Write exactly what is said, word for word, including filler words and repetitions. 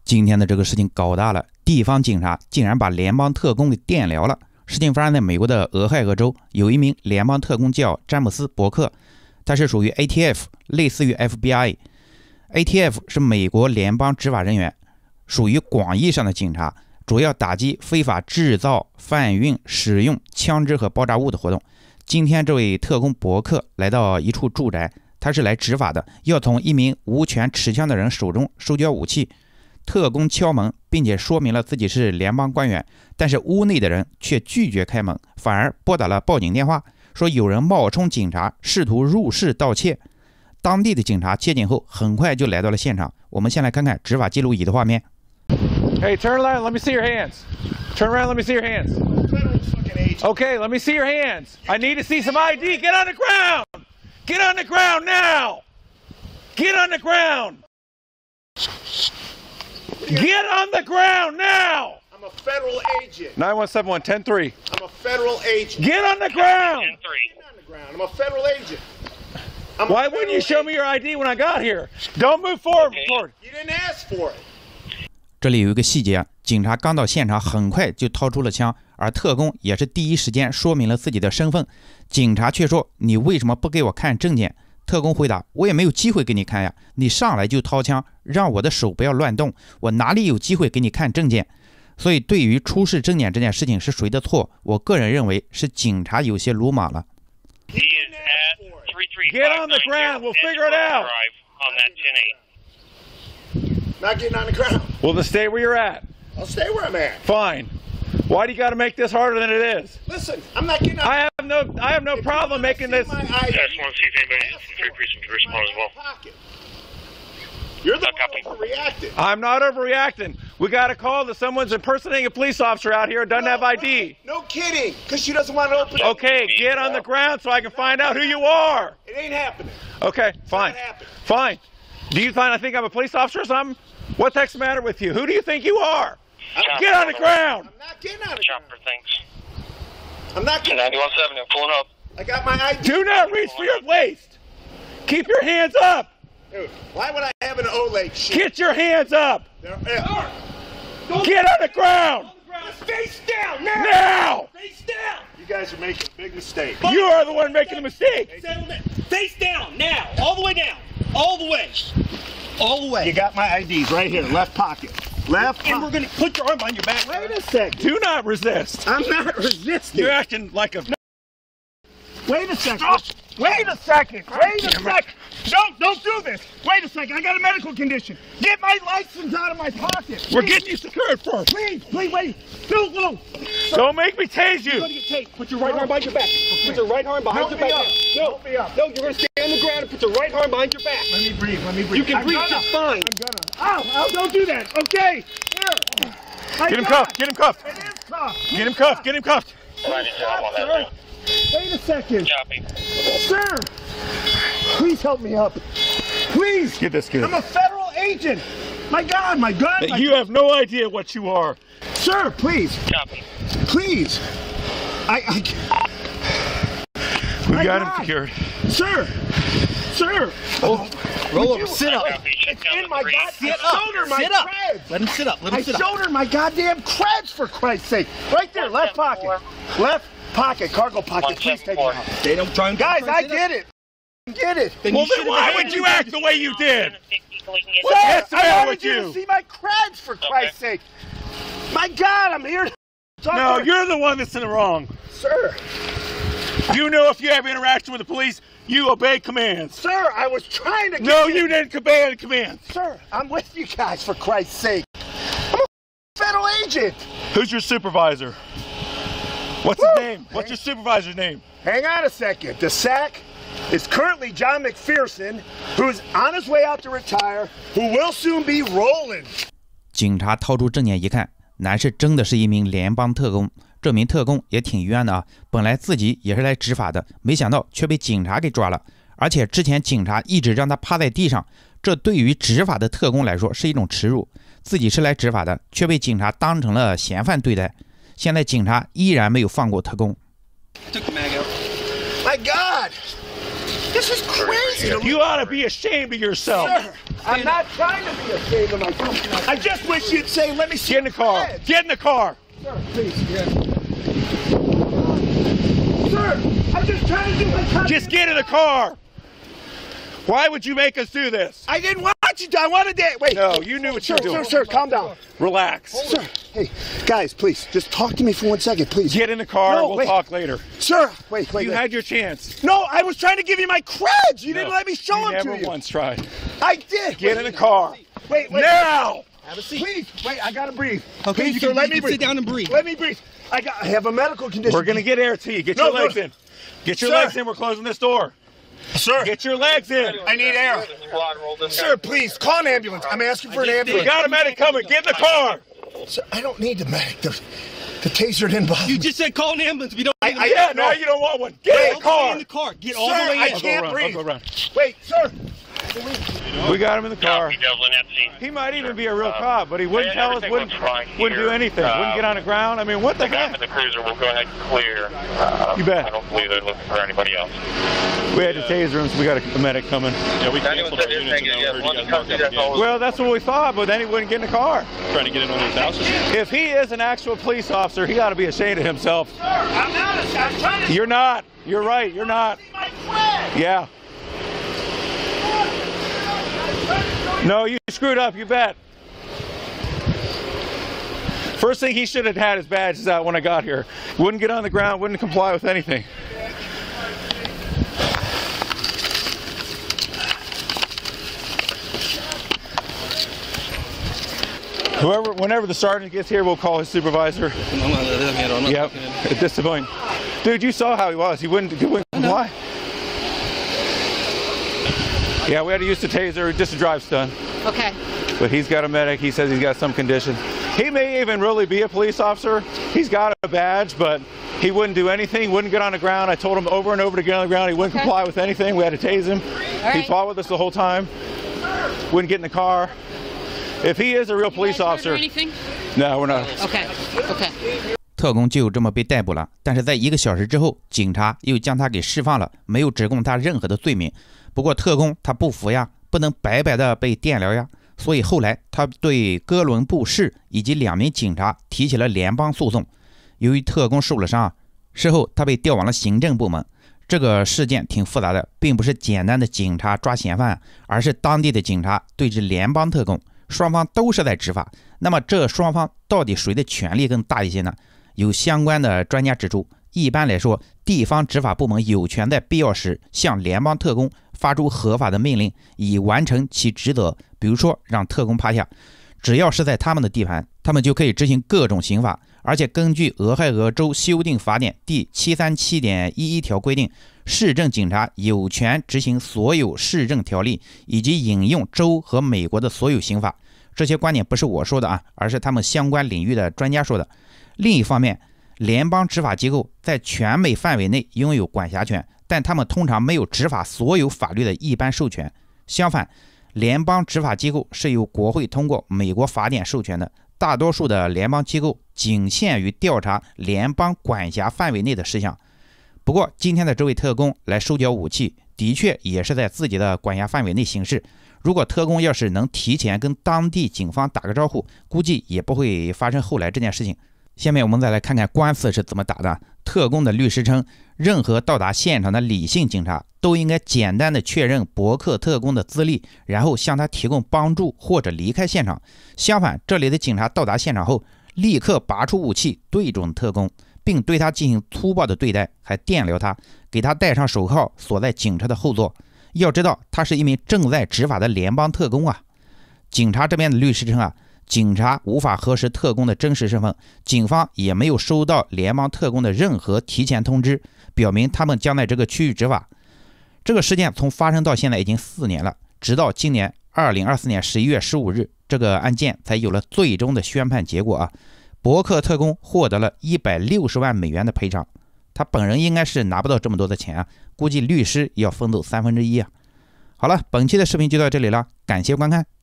今天的这个事情搞大了，地方警察竟然把联邦特工给电疗了。事情发生在美国的俄亥俄州，有一名联邦特工叫詹姆斯·伯克，他是属于 A T F， 类似于 F B I。A T F 是美国联邦执法人员，属于广义上的警察，主要打击非法制造、贩运、使用枪支和爆炸物的活动。今天这位特工伯克来到一处住宅，他是来执法的，要从一名无权持枪的人手中收缴武器。特工敲门，并且说明了自己是联邦官员，但是屋内的人却拒绝开门，反而拨打了报警电话，说有人冒充警察，试图入室盗窃。当地的警察接警后，很快就来到了现场。我们先来看看执法记录仪的画面。 Hey, turn around. Let me see your hands. Turn around. Let me see your hands. Okay, let me see your hands. I need to see some I D. Get on the ground. Get on the ground now. Get on the ground. Get on the ground now. I'm a federal agent. nine one seven one, ten three. I'm a federal agent. Get on the ground. Get on the ground. I'm a federal agent. I'm Why wouldn't you show me your I D when I got here? Don't move forward. forward. You didn't ask for it. 这里有一个细节，警察刚到现场，很快就掏出了枪，而特工也是第一时间说明了自己的身份。警察却说：“你为什么不给我看证件？”特工回答：“我也没有机会给你看呀，你上来就掏枪，让我的手不要乱动，我哪里有机会给你看证件？”所以，对于出示证件这件事情是谁的错，我个人认为是警察有些鲁莽了。 Get on the ground. We'll figure it out. Not getting on the ground. Well, then stay where you're at. I'll stay where I'm at. Fine. Why do you got to make this harder than it is? Listen, I'm not getting on. I have no, I have no problem making this. My I D. I just want to see if anybody from Three Precinct can respond as well. Pocket. You're the one overreacting. I'm not overreacting. We got a call that someone's impersonating a police officer out here who doesn't have I D. No kidding, because she doesn't want to open it. Okay, get on the ground so I can find out who you are. It ain't happening. Okay, fine. Fine. Do you find I think I'm a police officer or something? What the heck's the matter with you? Who do you think you are? Chopper. Get on the ground. I'm not getting on the Chopper ground. thanks. I'm not getting. ninety-one seven, I'm pulling up. I got my I D. Do not reach for your waist. Keep your hands up. Dude, why would I have an O-leg shit? Get your hands up. There, yeah. Get on the ground. Face down now. Now. Face down. You guys are making a big mistake. You are the one making the mistake. Face down now, all the way down, all the way, all the way. You got my I Ds right here, left pocket. Left And we're pocket. gonna put your arm behind your back. Wait a second. Do not resist. I'm not resisting. You're acting like a... Wait a second. Wait a second. Wait a second. Don't, don't do this. Wait a second. I got a medical condition. Get my license out of my pocket. We're getting you secured first. Please, please, wait. No, no. Don't make me tase You're you. gonna get taped. Put your right arm behind your back. Put your right arm behind Help your me back. up. No, Help me up. no, you're gonna stay on the ground and put your right arm behind your back. Let me breathe. Let me breathe. You can I'm breathe gonna. just fine. I'm gonna. Ow, ow, don't do that. Okay. Here. I Get him got cuffed. it. Get him cuffed. It is cuffed. Get him cuffed. Get him cuffed. Righty, job on that, Sir. man. Wait a second. Copy. Sir, please help me up. Please. Get this kid. I'm a federal agent. My God, my God. My You have no idea what you are. Sir, please. Copy. Please. I, I We My got God. him secured. Sir. Sir. Oh, roll over. you- Sit up. Copy. Check It's down in the my three. God. Sit I up. showed her my Sit up. creds. Let him sit up. Let him I sit up. showed her my goddamn creds, for Christ's sake. Right there, left pocket. Left pocket, cargo pocket. Please take it out. They don't try and Guys, try I and sit up. get it. Get it. Then Well, you then should've why been would you act the way you did? Sir, What's the I matter wanted with you you? to see my creds, for Christ's sake. My God, I'm here to talk No, to you're the one that's in the wrong. Sir. You know if you have interaction with the police, you obey commands. Sir, I was trying to get No, you didn't obey the commands. Sir, I'm with you guys, for Christ's sake. I'm a federal agent. Who's your supervisor? What's Woo! his name? What's your supervisor's name? Hang on a second. The S A C is currently John McPherson, who's on his way out to retire, who will soon be rolling. 警察掏出证件一看，男士真的是一名联邦特工。这名特工也挺冤的啊，本来自己也是来执法的，没想到却被警察给抓了。而且之前警察一直让他趴在地上，这对于执法的特工来说是一种耻辱。自己是来执法的，却被警察当成了嫌犯对待。现在警察依然没有放过特工。 My God! This is crazy. You ought to be ashamed of yourself. Sir, I'm not trying to be ashamed of myself. I just wish you'd say, let me see. Get in the car. Head. Get in the car. Sir, please. Yeah. Sir, I'm just trying to do my job. Just get in the car. Why would you make us do this? I didn't want you to. I wanted to. Wait. No, you knew what sir, you were doing. Sir, sir, calm down. Relax. Sir, hey, guys, please, just talk to me for one second, please. Get in the car. No, we'll wait. talk later. Sir, wait, wait. You wait. had your chance. No, I was trying to give you my creds. You No, didn't let me show you them never to you. once tried. I did. Get wait, in the car. Wait, wait. Now. Have a seat. Please, wait. I gotta breathe. Okay, please, you sir, can, let you me can breathe. sit down and breathe. Let me breathe. I got. I have a medical condition. We're gonna get air to you. Get No, your legs no. in. Get your Sir. legs in. We're closing this door. Sir, Get your legs in. I need air. Sir, please call an ambulance. I'm asking for an We ambulance. got a medic coming. Get in the car. Sir, I don't need the medic. The, the taser didn't bother You me. just said call an ambulance. We don't. I, I, Yeah, now you don't want one. Get in the Get car. in the car. Get Sir, all the way I in. I'll go can't around. breathe. I'll go around. Wait, sir. We got him in the car. Copy, Devlin, at scene. He might even be a real cop, but he wouldn't Yeah, tell us, everything wouldn't, looks fine wouldn't do here. anything, Uh, wouldn't get on the ground. I mean, what the The guy heck? in the cruiser will go ahead and clear. Uh, You bet. I don't believe they're looking for anybody else. We had to taser him, so we got a medic coming. Yeah, we canceled our units and now we heard you guys mark up again. Well, that's what we thought, but then he wouldn't get in the car. Trying to get in on his houses. If he is an actual police officer, he got to be ashamed of himself. I'm not. I'm trying to You're not. You're right. You're not. see my creds. Yeah. No, you screwed up. You bet. First thing he should have had his badges out when I got here. Wouldn't get on the ground. Wouldn't comply with anything. Whoever, whenever the sergeant gets here, we'll call his supervisor. I'm not letting him handle. I'm not Yep, talking in. at this point. Dude, you saw how he was. He wouldn't, he wouldn't comply. Yeah, we had to use the taser just to drive stun. Okay. But he's got a medic. He says he's got some condition. He may even really be a police officer. He's got a badge, but he wouldn't do anything, wouldn't get on the ground. I told him over and over to get on the ground. He wouldn't Okay. comply with anything. We had to tase him. All He right. fought with us the whole time. Wouldn't get in the car. If he is a real police You guys officer, heard anything? no, we're not. Okay. Okay. 特工就这么被逮捕了，但是在一个小时之后，警察又将他给释放了，没有指控他任何的罪名。不过特工他不服呀，不能白白的被电疗呀，所以后来他对哥伦布市以及两名警察提起了联邦诉讼。由于特工受了伤，事后他被调往了行政部门。这个事件挺复杂的，并不是简单的警察抓嫌犯，而是当地的警察对峙联邦特工，双方都是在执法。那么这双方到底谁的权力更大一些呢？有相关的专家指出，一般来说，地方执法部门有权在必要时向联邦特工发出合法的命令，以完成其职责。比如说，让特工趴下，只要是在他们的地盘，他们就可以执行各种刑法。而且根据俄亥俄州修订法典第七三七点一一条规定，市政警察有权执行所有市政条例，以及引用州和美国的所有刑法。这些观点不是我说的啊，而是他们相关领域的专家说的。另一方面，联邦执法机构在全美范围内拥有管辖权，但他们通常没有执法所有法律的一般授权。相反，联邦执法机构是由国会通过美国法典授权的，大多数的联邦机构仅限于调查联邦管辖范围内的事项。不过，今天的这位特工来收缴武器，的确也是在自己的管辖范围内行事。如果特工要是能提前跟当地警方打个招呼，估计也不会发生后来这件事情。下面我们再来看看官司是怎么打的。特工的律师称，任何到达现场的理性警察都应该简单的确认伯克特工的资历，然后向他提供帮助或者离开现场。相反，这里的警察到达现场后，立刻拔出武器对准特工，并对他进行粗暴的对待，还电疗他，给他戴上手铐，锁在警车的后座。要知道，他是一名正在执法的联邦特工啊。警察这边的律师称啊，警察无法核实特工的真实身份，警方也没有收到联邦特工的任何提前通知，表明他们将在这个区域执法。这个事件从发生到现在已经四年了，直到今年二零二四年十一月十五日，这个案件才有了最终的宣判结果啊。伯克特工获得了一百六十万美元的赔偿，他本人应该是拿不到这么多的钱啊，估计律师要分走三分之一啊。好了，本期的视频就到这里了，感谢观看。